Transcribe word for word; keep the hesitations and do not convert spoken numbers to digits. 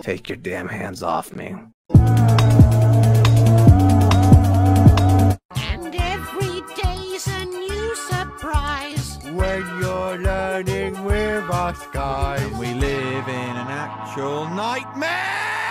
Take your damn hands off me. And every day's a new surprise when you're learning with us guys. And we live in an actual nightmare.